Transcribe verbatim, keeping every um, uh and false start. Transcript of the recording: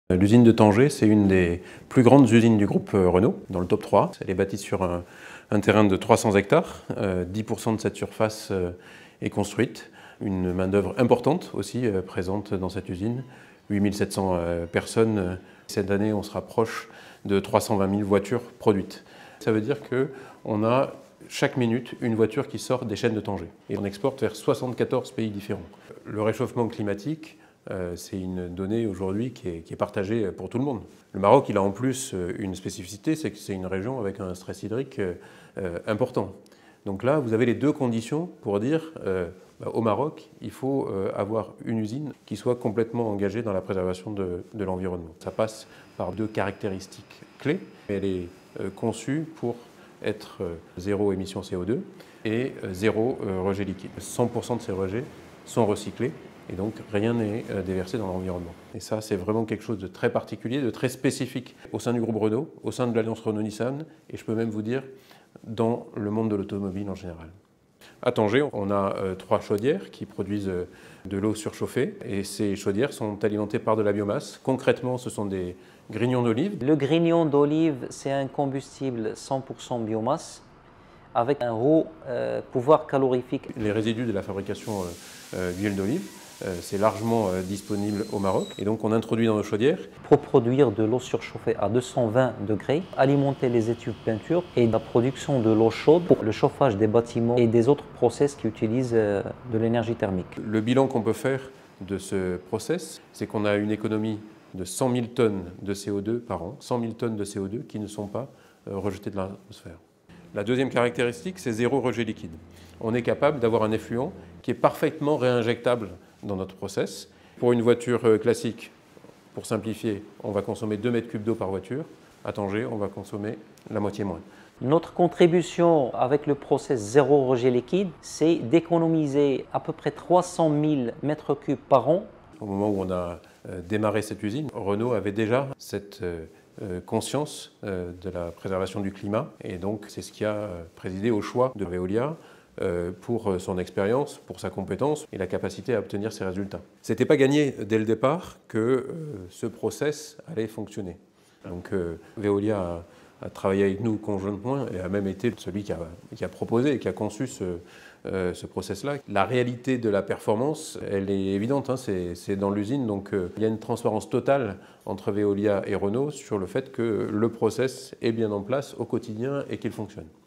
L'usine de Tanger, c'est une des plus grandes usines du groupe Renault, dans le top trois. Elle est bâtie sur un, un terrain de trois cents hectares. Euh, dix pour cent de cette surface euh, est construite. Une main-d'œuvre importante aussi euh, présente dans cette usine. huit mille sept cents euh, personnes. Cette année, on se rapproche de trois cent vingt mille voitures produites. Ça veut dire qu'on a chaque minute une voiture qui sort des chaînes de Tanger. Et on exporte vers soixante-quatorze pays différents. Le réchauffement climatique, Euh, c'est une donnée aujourd'hui qui est, qui est partagée pour tout le monde. Le Maroc, il a en plus une spécificité, c'est que c'est une région avec un stress hydrique euh, important. Donc là, vous avez les deux conditions pour dire euh, bah, au Maroc, il faut euh, avoir une usine qui soit complètement engagée dans la préservation de, de l'environnement. Ça passe par deux caractéristiques clés. Elle est euh, conçue pour être euh, zéro émission C O deux et euh, zéro euh, rejet liquide. cent pour cent de ces rejets sont recyclés. Et donc, rien n'est déversé dans l'environnement. Et ça, c'est vraiment quelque chose de très particulier, de très spécifique au sein du groupe Renault, au sein de l'Alliance Renault-Nissan, et je peux même vous dire, dans le monde de l'automobile en général. À Tanger, on a euh, trois chaudières qui produisent euh, de l'eau surchauffée, et ces chaudières sont alimentées par de la biomasse. Concrètement, ce sont des grignons d'olive. Le grignon d'olive, c'est un combustible cent pour cent biomasse, avec un haut euh, pouvoir calorifique. Les résidus de la fabrication euh, euh, d'huile d'olive, Euh, c'est largement euh, disponible au Maroc et donc on introduit dans nos chaudières. Pour produire de l'eau surchauffée à deux cent vingt degrés, alimenter les étuves peinture et la production de l'eau chaude pour le chauffage des bâtiments et des autres process qui utilisent euh, de l'énergie thermique. Le bilan qu'on peut faire de ce process, c'est qu'on a une économie de cent mille tonnes de C O deux par an, cent mille tonnes de C O deux qui ne sont pas euh, rejetées de l'atmosphère. La deuxième caractéristique, c'est zéro rejet liquide. On est capable d'avoir un effluent qui est parfaitement réinjectable dans notre process. Pour une voiture classique, pour simplifier, on va consommer deux mètres cubes d'eau par voiture. À Tanger, on va consommer la moitié moins. Notre contribution avec le process zéro rejet liquide, c'est d'économiser à peu près trois cent mille mètres cubes par an. Au moment où on a démarré cette usine, Renault avait déjà cette conscience de la préservation du climat et donc c'est ce qui a présidé au choix de Veolia pour son expérience, pour sa compétence et la capacité à obtenir ces résultats. Ce n'était pas gagné dès le départ que ce process allait fonctionner. Donc Veolia a, a travaillé avec nous conjointement et a même été celui qui a, qui a proposé et qui a conçu ce, euh, ce process-là. La réalité de la performance, elle est évidente, hein, c'est dans l'usine, donc euh, il y a une transparence totale entre Veolia et Renault sur le fait que le process est bien en place au quotidien et qu'il fonctionne.